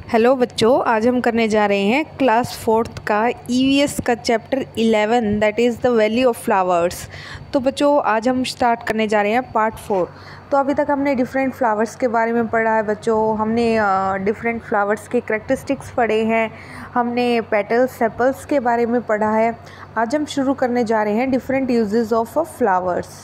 Hello बच्चों, आज हम करने जा रहे हैं क्लास 4th का ईवीएस का chapter 11 that is the value of flowers. तो बच्चों आज हम स्टार्ट करने जा रहे हैं पार्ट 4। तो अभी तक हमने डिफरेंट फ्लावर्स के बारे में पढ़ा है बच्चों। हमने डिफरेंट फ्लावर्स के करैक्टरिस्टिक्स पढ़े हैं, हमने पेटल्स सेपल्स के बारे में पढ़ा है। आज हम शुरू करने जा रहे हैं different uses of flowers.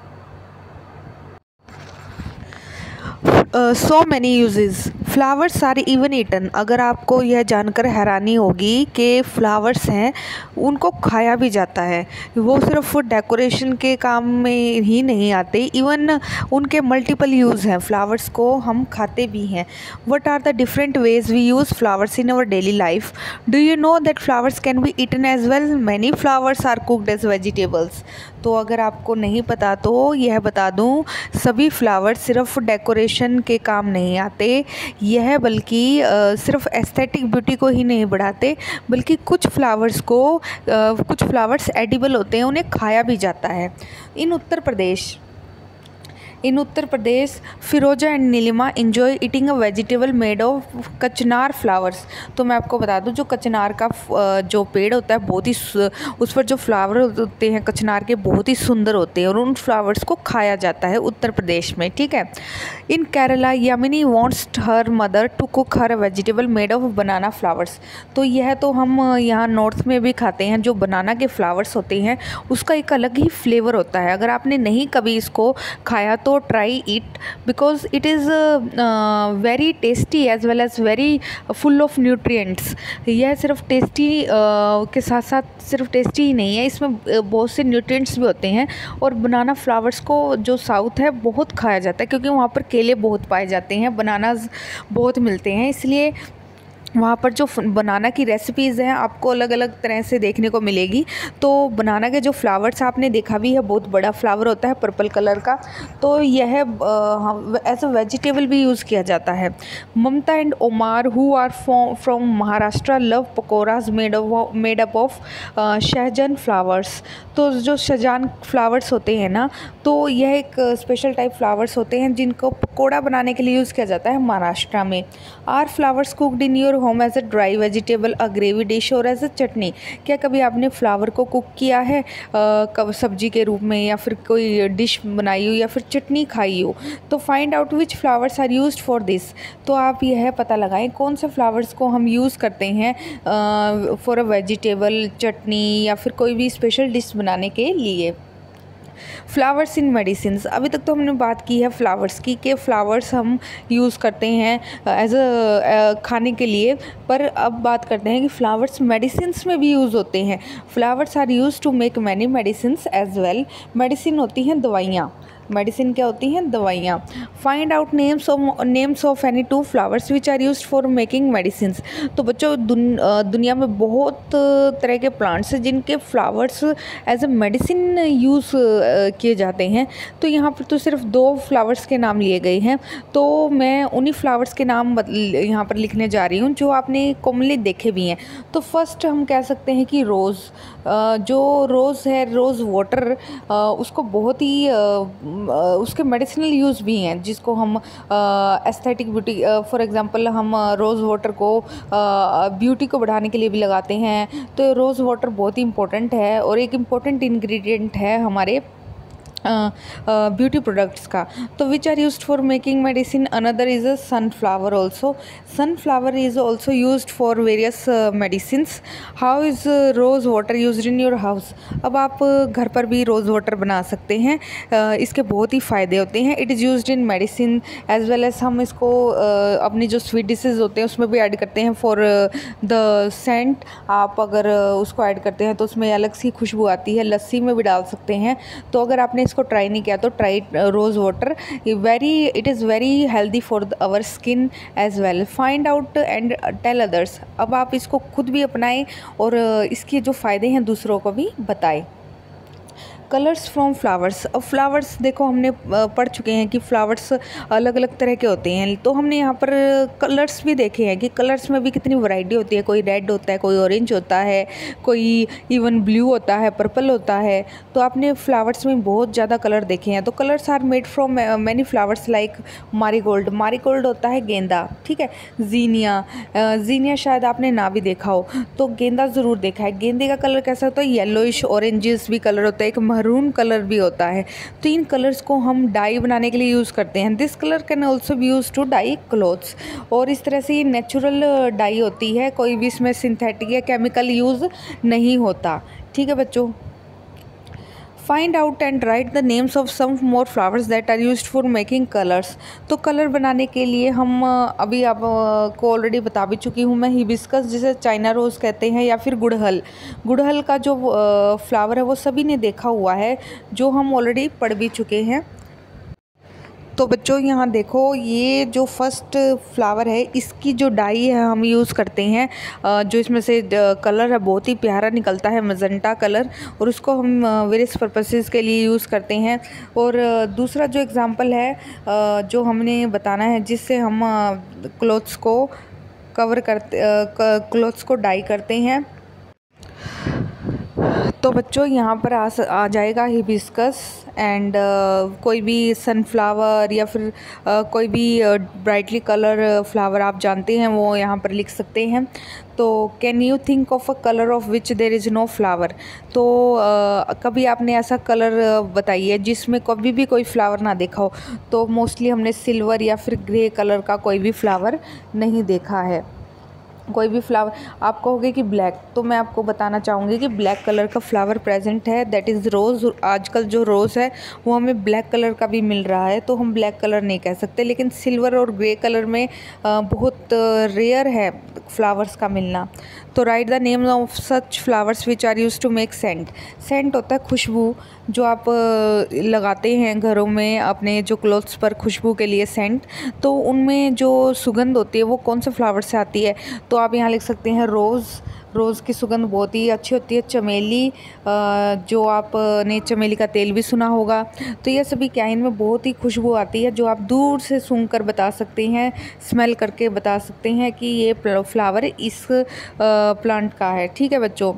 So many uses flowers are even eaten. अगर आपको यह जानकर हैरानी होगी कि फ्लावर्स हैं उनको खाया भी जाता है। वो सिर्फ डेकोरेशन के काम में ही नहीं आते, इवन उनके मल्टीपल यूज़ हैं। फ्लावर्स को हम खाते भी हैं। What are the different ways we use flowers in our daily life? Do you know that flowers can be eaten as well? Many flowers are cooked as vegetables. तो अगर आपको नहीं पता तो यह बता दूं, सभी फ्लावर्स सिर्फ डेकोरेशन के काम नहीं आते, यह बल्कि सिर्फ एस्थेटिक ब्यूटी को ही नहीं बढ़ाते, बल्कि कुछ फ्लावर्स एडिबल होते हैं, उन्हें खाया भी जाता है। In Uttar Pradesh Firoza and Neelima enjoy eating a vegetable made of kachnar flowers. तो मैं आपको बता दूं, जो कचनार का जो पेड़ होता है बहुत ही उस पर जो फ्लावर होते हैं कचनार के बहुत ही सुंदर होते हैं, और उन फ्लावर्स को खाया जाता है उत्तर प्रदेश में। ठीक है। In Kerala Yamini wants her mother to cook her vegetable made of banana flowers. तो यह तो हम यहाँ नॉर्थ में भी खाते हैं। जो बनाना के फ्लावर्स होते हैं उसका एक अलग ही फ्लेवर होता है। अगर आपने नहीं कभी इसको खाया तो try it, because it is very tasty as well as very full of nutrients. यह सिर्फ टेस्टी के साथ साथ सिर्फ टेस्टी ही नहीं है, इसमें बहुत से न्यूट्रिएंट्स भी होते हैं। और बनाना फ्लावर्स को जो साउथ है बहुत खाया जाता है, क्योंकि वहाँ पर केले बहुत पाए जाते हैं, बनानाज बहुत मिलते हैं, इसलिए वहाँ पर जो बनाना की रेसिपीज़ हैं आपको अलग अलग तरह से देखने को मिलेगी। तो बनाना के जो फ्लावर्स आपने देखा भी है, बहुत बड़ा फ्लावर होता है पर्पल कलर का, तो यह एज अ वेजिटेबल भी यूज़ किया जाता है। Mamta and Omar who are from Maharashtra love pakoras made up of shahjan flowers. तो जो शहजान फ्लावर्स होते हैं ना, तो यह एक स्पेशल टाइप फ्लावर्स होते हैं जिनको पकौड़ा बनाने के लिए यूज़ किया जाता है महाराष्ट्र में। Are flowers cooked in your home as a dry vegetable, a gravy dish और एज अ चटनी? क्या कभी आपने फ्लावर को कुक किया है कब सब्जी के रूप में, या फिर कोई डिश बनाई हो, या फिर चटनी खाई हो? तो find out which flowers are used for this. तो आप यह पता लगाएं कौन से फ्लावर्स को हम यूज़ करते हैं फॉर अ वेजिटेबल, चटनी या फिर कोई भी स्पेशल डिश बनाने के लिए। Flowers in medicines. अभी तक तो हमने बात की है फ्लावर्स की, कि फ्लावर्स हम यूज़ करते हैं एज अ खाने के लिए, पर अब बात करते हैं कि फ्लावर्स मेडिसिन्स में भी यूज़ होते हैं। Flowers are use to make many medicines as well. Medicine होती हैं दवाइयाँ। मेडिसिन क्या होती हैं? दवाइयाँ। Find out names of any two flowers which are used for making medicines. तो बच्चों दुनिया में बहुत तरह के प्लांट्स हैं जिनके flowers as a medicine use किए जाते हैं। तो यहाँ पर तो सिर्फ 2 फ्लावर्स के नाम लिए गए हैं, तो मैं उन्हीं फ्लावर्स के नाम यहाँ पर लिखने जा रही हूँ जो आपने कॉमनली देखे भी हैं। तो फर्स्ट हम कह सकते हैं कि रोज़। जो रोज़ है, रोज़ वाटर, उसको बहुत ही उसके मेडिसिनल यूज़ भी हैं, जिसको हम एस्थेटिक ब्यूटी, फॉर एग्जांपल हम रोज़ वाटर को ब्यूटी को बढ़ाने के लिए भी लगाते हैं। तो रोज़ वाटर बहुत ही इंपॉर्टेंट है और एक इम्पॉर्टेंट इंग्रेडिएंट है हमारे ब्यूटी प्रोडक्ट्स का। तो which are used for making medicine? Another is a sunflower also. Sunflower is also used for various medicines. How is rose water used in your house? अब आप घर पर भी रोज़ वाटर बना सकते हैं। इसके बहुत ही फ़ायदे होते हैं। It is used in medicine as well as हम इसको अपनी जो स्वीट डिशेज़ होते हैं उसमें भी ऐड करते हैं फॉर द सेंट। आप अगर उसको ऐड करते हैं तो उसमें अलग सी खुशबू आती है। लस्सी में भी डाल सकते हैं। तो अगर आपने इसको ट्राई नहीं किया तो try rose water. It is very healthy for our skin as well. Find out and tell others. अब आप इसको खुद भी अपनाएं और इसके जो फ़ायदे हैं दूसरों को भी बताएं। Colours from flowers. अब फ्लावर्स देखो हमने पढ़ चुके हैं कि फ्लावर्स अलग अलग तरह के होते हैं, तो हमने यहाँ पर कलर्स भी देखे हैं कि कलर्स में भी कितनी वैरायटी होती है। कोई रेड होता है, कोई ऑरेंज होता है, कोई इवन ब्लू होता है, पर्पल होता है। तो आपने फ्लावर्स में बहुत ज़्यादा कलर देखे हैं। तो colours are made from many flowers like marigold. Marigold होता है गेंदा, ठीक है। जीनिया, जीनिया शायद आपने ना भी देखा हो, तो गेंदा ज़रूर देखा है। गेंदे का कलर कैसा होता है? येलोइश ऑरेंजिस भी कलर होता है, एक मरून कलर भी होता है। तो इन कलर्स को हम डाई बनाने के लिए यूज़ करते हैं। This colour can also be use to dye clothes. और इस तरह से ये नेचुरल डाई होती है, कोई भी इसमें सिंथेटिक या केमिकल यूज़ नहीं होता, ठीक है बच्चों। Find out and write the names of some more flowers that are used for making colours. तो कलर बनाने के लिए हम अभी आपको ऑलरेडी बता भी चुकी हूँ मैं, हिबिस्कस जिसे चाइना रोज़ कहते हैं, या फिर गुड़हल। गुड़हल का जो फ्लावर है वो सभी ने देखा हुआ है, जो हम ऑलरेडी पढ़ भी चुके हैं। तो बच्चों यहाँ देखो, ये जो फर्स्ट फ्लावर है इसकी जो डाई है हम यूज़ करते हैं, जो इसमें से कलर है बहुत ही प्यारा निकलता है, मजेंटा कलर, और उसको हम वेरियस पर्पसेस के लिए यूज़ करते हैं। और दूसरा जो एग्ज़ाम्पल है जो हमने बताना है, जिससे हम क्लोथ्स को कवर करते, क्लोथ्स को डाई करते हैं। तो बच्चों यहाँ पर आ जाएगा हिबिस्कस एंड कोई भी सनफ्लावर या फिर कोई भी ब्राइटली कलर फ्लावर आप जानते हैं वो यहाँ पर लिख सकते हैं। तो can you think of a colour of which there is no flower. तो कभी आपने ऐसा कलर बताइए जिसमें कभी भी कोई फ्लावर ना देखा हो। तो मोस्टली हमने सिल्वर या फिर ग्रे कलर का कोई भी फ्लावर नहीं देखा है। कोई भी फ्लावर आप कहोगे कि ब्लैक, तो मैं आपको बताना चाहूँगी कि ब्लैक कलर का फ्लावर प्रेजेंट है, दैट इज़ रोज़। आजकल जो रोज़ है वो हमें ब्लैक कलर का भी मिल रहा है, तो हम ब्लैक कलर नहीं कह सकते। लेकिन सिल्वर और ग्रे कलर में बहुत रेयर है फ्लावर्स का मिलना। तो write the name of such flowers which are use to make scent. Scent होता है खुशबू, जो आप लगाते हैं घरों में अपने जो क्लोथ्स पर खुशबू के लिए सेंट। तो उनमें जो सुगंध होती है वो कौन से फ्लावर से आती है? तो आप यहाँ लिख सकते हैं रोज़। रोज़ की सुगंध बहुत ही अच्छी होती है। चमेली, जो आपने चमेली का तेल भी सुना होगा। तो ये सभी क्या, इनमें बहुत ही खुशबू आती है, जो आप दूर से सूंघ कर बता सकते हैं, स्मेल करके बता सकते हैं कि ये फ्लावर इस प्लांट का है, ठीक है बच्चों।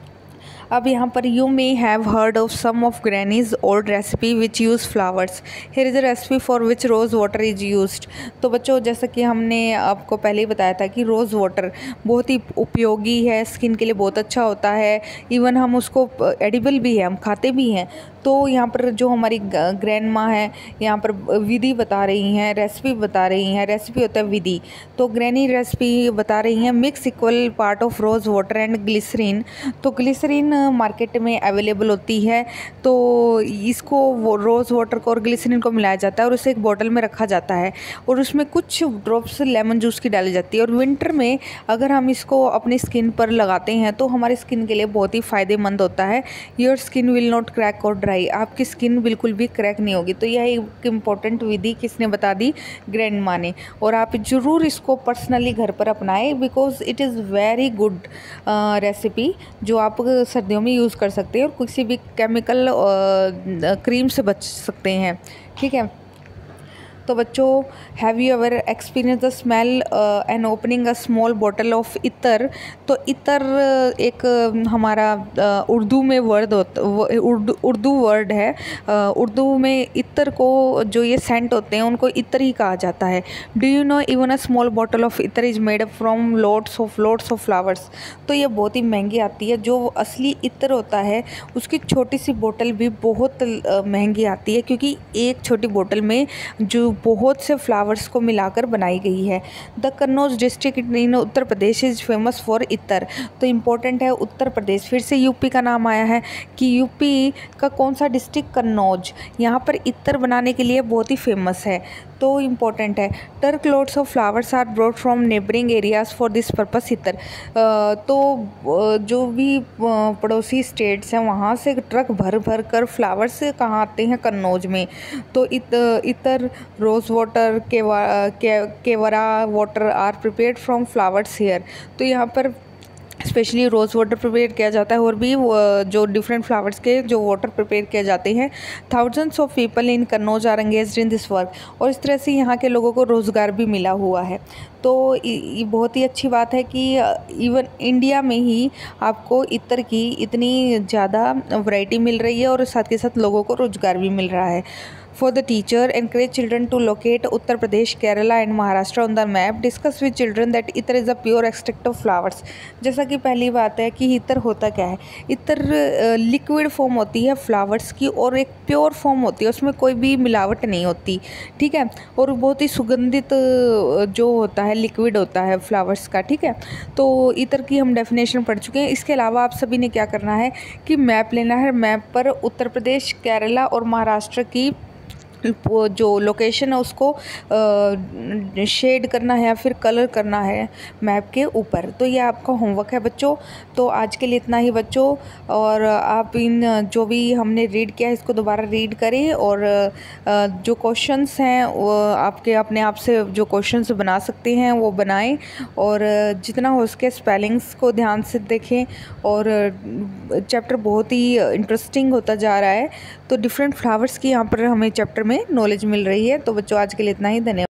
अब यहाँ पर you may have heard of some of granny's old recipe which use flowers. Here is a recipe for which rose water is used. तो बच्चों जैसा कि हमने आपको पहले ही बताया था कि रोज़ वाटर बहुत ही उपयोगी है, स्किन के लिए बहुत अच्छा होता है। इवन हम उसको एडिबल भी है, हम खाते भी हैं। तो यहाँ पर जो हमारी ग्रैंड माँ है यहाँ पर विधि बता रही हैं, रेसिपी बता रही हैं। रेसिपी होता है विधि, तो ग्रैनी रेसिपी बता रही हैं। Mix equal part of rose water and glycerine. तो ग्लिसरीन मार्केट में अवेलेबल होती है, तो इसको रोज़ वाटर को और ग्लिसरीन को मिलाया जाता है और उसे एक बॉटल में रखा जाता है और उसमें कुछ ड्रॉप्स लेमन जूस की डाली जाती है। और विंटर में अगर हम इसको अपनी स्किन पर लगाते हैं तो हमारी स्किन के लिए बहुत ही फ़ायदेमंद होता है। Your skin will not crack और ड्राई। आपकी स्किन बिल्कुल भी क्रैक नहीं होगी। तो यह एक इम्पॉर्टेंट विधि किसने बता दी? ग्रैंड माँ ने। और आप ज़रूर इसको पर्सनली घर पर अपनाएं, because it is very good recipe जो आप सर्दियों में यूज़ कर सकते हैं और किसी भी केमिकल क्रीम से बच सकते हैं, ठीक है। तो बच्चों, have you ever experience the smell and opening a small bottle of ittar. तो इतर एक हमारा उर्दू में वर्ड होता, उर्दू वर्ड है। उर्दू में इतर को जो ये सेंट होते हैं उनको इतर ही कहा जाता है। Do you know even a small bottle of ittar is made up from lots of flowers. तो ये बहुत ही महंगी आती है। जो असली इतर होता है उसकी छोटी सी बोतल भी बहुत महंगी आती है, क्योंकि एक छोटी बोतल में जो बहुत से फ्लावर्स को मिलाकर बनाई गई है। The Kannauj district in Uttar Pradesh is famous for ittar. तो इम्पोर्टेंट है उत्तर प्रदेश, फिर से यूपी का नाम आया है कि यूपी का कौन सा डिस्ट्रिक्ट? कन्नौज। यहाँ पर इतर बनाने के लिए बहुत ही फेमस है, तो इम्पोर्टेंट है। Truck loads of flowers are brought from neighbouring areas for this purpose ittar. तो जो भी पड़ोसी स्टेट्स हैं वहाँ से ट्रक भर भर कर फ्लावर्स कहाँ आते हैं? कन्नौज में। तो ittar, rose water, kewra water are prepared from flowers here. तो यहाँ पर स्पेशली रोज़ वाटर प्रिपेयर किया जाता है और भी जो डिफरेंट फ्लावर्स के जो वाटर प्रिपेयर किए जाते हैं। Thousands of people in Kannauj are engaged in this work, और इस तरह से यहाँ के लोगों को रोज़गार भी मिला हुआ है। तो ये बहुत ही अच्छी बात है कि इवन इंडिया में ही आपको इत्र की इतनी ज़्यादा वैरायटी मिल रही है और साथ के साथ लोगों को रोज़गार भी मिल रहा है। For the teacher, encourage children to locate Uttar Pradesh, Kerala and Maharashtra on the map. Discuss with children that इत्र is a pure extract of flowers. जैसा कि पहली बात है कि इत्र होता क्या है। इत्र लिक्विड फॉर्म होती है फ्लावर्स की और एक प्योर फॉर्म होती है, उसमें कोई भी मिलावट नहीं होती, ठीक है। और बहुत ही सुगंधित जो होता है लिक्विड होता है फ्लावर्स का, ठीक है। तो इत्र की हम डेफिनेशन पढ़ चुके हैं। इसके अलावा आप सभी ने क्या करना है कि मैप लेना है। मैप पर उत्तर प्रदेश, केरला और महाराष्ट्र की जो लोकेशन है उसको शेड करना है या फिर कलर करना है मैप के ऊपर। तो ये आपका होमवर्क है बच्चों। तो आज के लिए इतना ही बच्चों, और आप इन जो भी हमने रीड किया है इसको दोबारा रीड करें, और जो क्वेश्चंस हैं वो आपके अपने आप से जो क्वेश्चंस बना सकते हैं वो बनाएं, और जितना हो सके स्पेलिंग्स को ध्यान से देखें। और चैप्टर बहुत ही इंटरेस्टिंग होता जा रहा है। तो डिफरेंट फ्लावर्स की यहाँ पर हमें चैप्टर में नॉलेज मिल रही है। तो बच्चों आज के लिए इतना ही, धन्यवाद।